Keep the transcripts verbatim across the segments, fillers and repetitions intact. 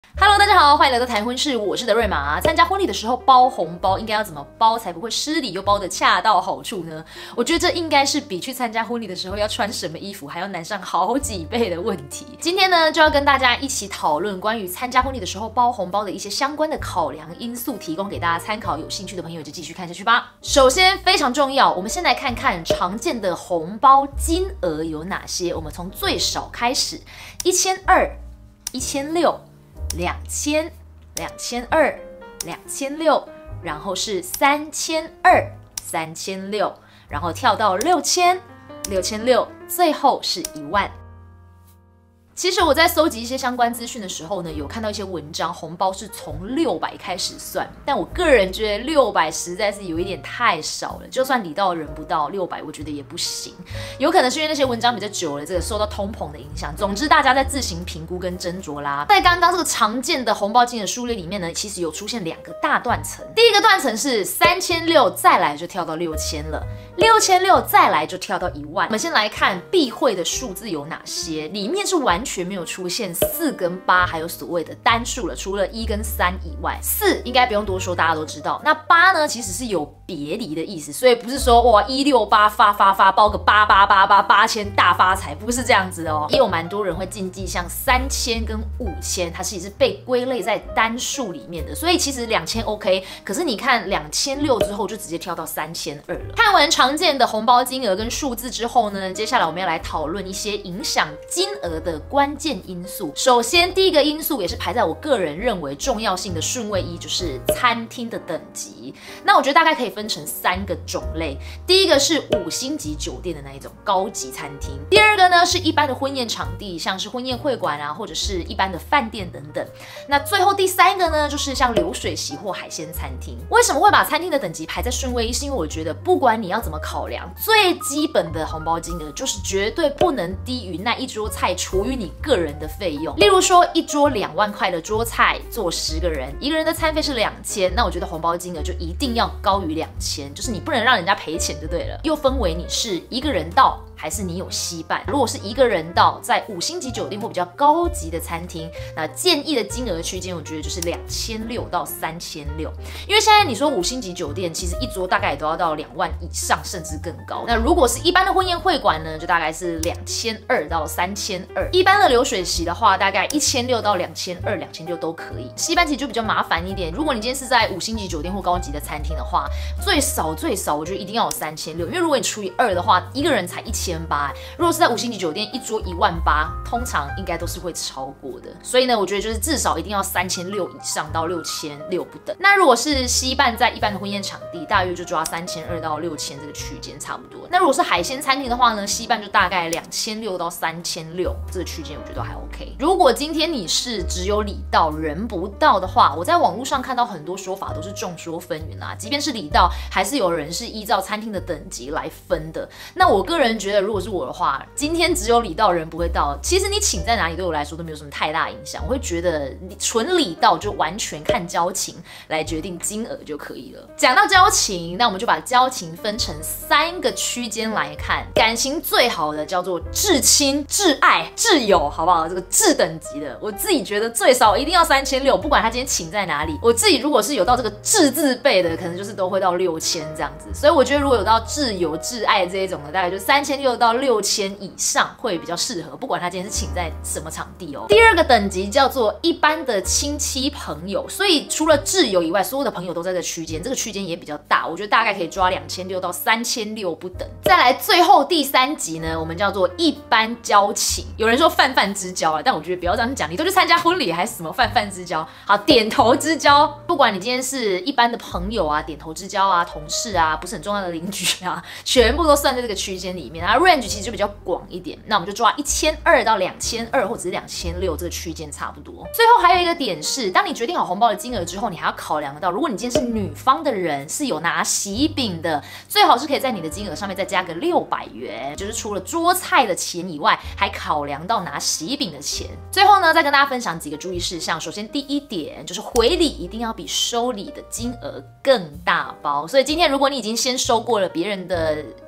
Hello， 大家好，欢迎来到谈婚事，我是德瑞玛。参加婚礼的时候包红包，应该要怎么包才不会失礼又包得恰到好处呢？我觉得这应该是比去参加婚礼的时候要穿什么衣服还要难上好几倍的问题。今天呢，就要跟大家一起讨论关于参加婚礼的时候包红包的一些相关的考量因素，提供给大家参考。有兴趣的朋友就继续看下去吧。首先非常重要，我们先来看看常见的红包金额有哪些。我们从最少开始，一千二、一千六。两千、两千二、两千六，然后是三千二、三千六，然后跳到六千、六千六，最后是一万。其实我在搜集一些相关资讯的时候呢，有看到一些文章，红包是从六百开始算，但我个人觉得六百实在是有一点太少了，就算礼到人不到六百，我觉得也不行。有可能是因为那些文章比较久了，这个受到通膨的影响。总之，大家在自行评估跟斟酌啦。在刚刚这个常见的红包金额数列里面呢，其实有出现两个大断层。第一个断层是三千六，再来就跳到六千了，六千六再来就跳到一万。我们先来看避讳的数字有哪些，里面是完全全没有出现四跟八，还有所谓的单数了，除了一跟三以外，四应该不用多说，大家都知道。那八呢，其实是有别离的意思，所以不是说哇一六八发发发包个八八八八八千大发财，不是这样子的哦。也有蛮多人会禁忌像三千跟五千，它其实是被归类在单数里面的，所以其实两千 OK， 可是你看两千六之后就直接跳到三千二了。看完常见的红包金额跟数字之后呢，接下来我们要来讨论一些影响金额的关。关键因素，首先第一个因素也是排在我个人认为重要性的顺位一，就是餐厅的等级。那我觉得大概可以分成三个种类，第一个是五星级酒店的那一种高级餐厅，第二个呢是一般的婚宴场地，像是婚宴会馆啊，或者是一般的饭店等等。那最后第三个呢，就是像流水席或海鲜餐厅。为什么会把餐厅的等级排在顺位一？是因为我觉得不管你要怎么考量，最基本的红包金额就是绝对不能低于那一桌菜除以你个人的费用。例如说一桌两万块的桌菜，坐十个人，一个人的餐费是两千，那我觉得红包金额就一定要高于两千，就是你不能让人家赔钱就对了。又分为你是一个人到还是你有惜伴。如果是一个人到，在五星级酒店或比较高级的餐厅，那建议的金额区间，我觉得就是两千六到三千六。因为现在你说五星级酒店，其实一桌大概也都要到两万以上，甚至更高。那如果是一般的婚宴会馆呢，就大概是两千二到三千二。一般的流水席的话，大概一千六到两千二、两千六都可以。惜伴其实就比较麻烦一点。如果你今天是在五星级酒店或高级的餐厅的话，最少最少，我觉得一定要有三千六，因为如果你除以二的话，一个人才一千。如果是在五星级酒店，一桌一万八，通常应该都是会超过的。所以呢，我觉得就是至少一定要三千六以上到六千六不等。那如果是惜伴在一般的婚宴场地，大约就抓三千二到六千这个区间差不多。那如果是海鲜餐厅的话呢，惜伴就大概两千六到三千六这个区间，我觉得还 OK。如果今天你是只有礼到人不到的话，我在网络上看到很多说法都是众说纷纭啦。即便是礼到，还是有人是依照餐厅的等级来分的。那我个人觉得，如果是我的话，今天只有礼到人不会到，其实你请在哪里对我来说都没有什么太大影响。我会觉得纯礼到就完全看交情来决定金额就可以了。讲到交情，那我们就把交情分成三个区间来看。感情最好的叫做至亲、至爱、至友，好不好？这个至等级的，我自己觉得最少一定要三千六，不管他今天请在哪里。我自己如果是有到这个至字辈的，可能就是都会到六千这样子。所以我觉得如果有到至友、至爱这一种的，大概就三千六到六千以上会比较适合，不管他今天是请在什么场地哦。第二个等级叫做一般的亲戚朋友，所以除了挚友以外，所有的朋友都在这个区间，这个区间也比较大，我觉得大概可以抓两千六到三千六不等。再来最后第三级呢，我们叫做一般交情。有人说泛泛之交啊，但我觉得不要这样讲，你都去参加婚礼还是什么泛泛之交？好，点头之交，不管你今天是一般的朋友啊、点头之交啊、同事啊、不是很重要的邻居啊，全部都算在这个区间里面。然后 range 其实就比较广一点，那我们就抓一千二到两千二，或者是两千六这个区间差不多。最后还有一个点是，当你决定好红包的金额之后，你还要考量到，如果你今天是女方的人，是有拿喜饼的，最好是可以在你的金额上面再加个六百元，就是除了桌菜的钱以外，还考量到拿喜饼的钱。最后呢，再跟大家分享几个注意事项。首先第一点就是回礼一定要比收礼的金额更大包，所以今天如果你已经先收过了别人的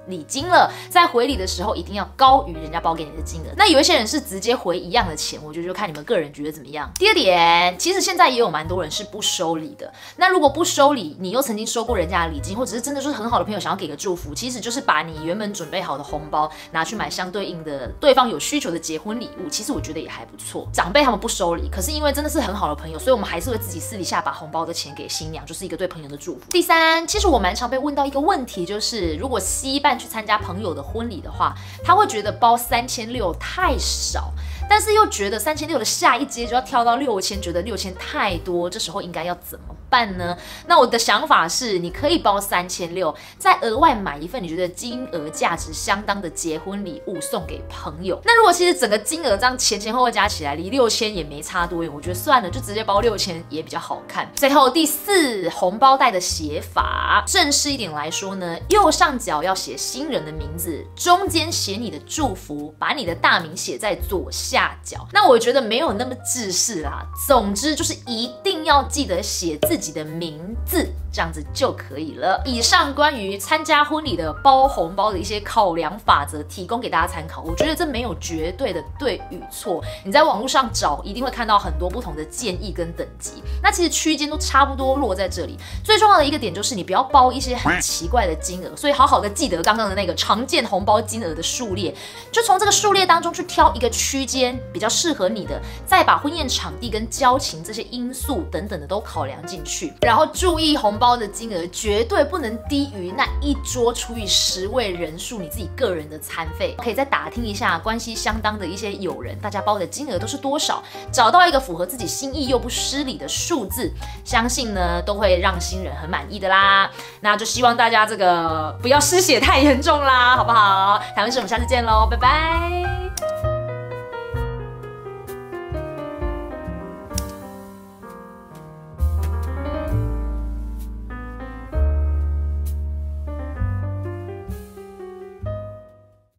礼金了，在回礼的时候一定要高于人家包给你的金额。那有一些人是直接回一样的钱，我觉得就看你们个人觉得怎么样。第二点，其实现在也有蛮多人是不收礼的。那如果不收礼，你又曾经收过人家的礼金，或者是真的就是很好的朋友想要给个祝福，其实就是把你原本准备好的红包拿去买相对应的对方有需求的结婚礼物，其实我觉得也还不错。长辈他们不收礼，可是因为真的是很好的朋友，所以我们还是会自己私底下把红包的钱给新娘，就是一个对朋友的祝福。第三，其实我蛮常被问到一个问题，就是如果西半去参加朋友的婚礼的话，他会觉得包三千六太少，但是又觉得三千六的下一阶就要跳到六千，觉得六千太多，这时候应该要怎么办呢？那我的想法是，你可以包三千六，再额外买一份你觉得金额价值相当的结婚礼物送给朋友。那如果其实整个金额这样前前后后加起来离六千也没差多远，我觉得算了，就直接包六千也比较好看。最后第四，红包袋的写法，正式一点来说呢，右上角要写新人的名字，中间写你的祝福，把你的大名写在左下角。那我觉得没有那么制式啦，总之就是一定要记得写自己的名字，这样子就可以了。以上关于参加婚礼的包红包的一些考量法则，提供给大家参考。我觉得这没有绝对的对与错，你在网络上找一定会看到很多不同的建议跟等级，那其实区间都差不多落在这里。最重要的一个点就是你不要包一些很奇怪的金额，所以好好的记得刚刚的那个常见红包金额的数列，就从这个数列当中去挑一个区间比较适合你的，再把婚宴场地跟交情这些因素等等的都考量进去，然后注意红包的金额绝对不能低于那一桌除以十位人数你自己个人的餐费。可以再打听一下关系相当的一些友人，大家包的金额都是多少，找到一个符合自己心意又不失礼的数字，相信呢都会让新人很满意的啦。那就希望大家这个不要失血太严重啦，好不好？台湾事，我们下次见喽，拜拜。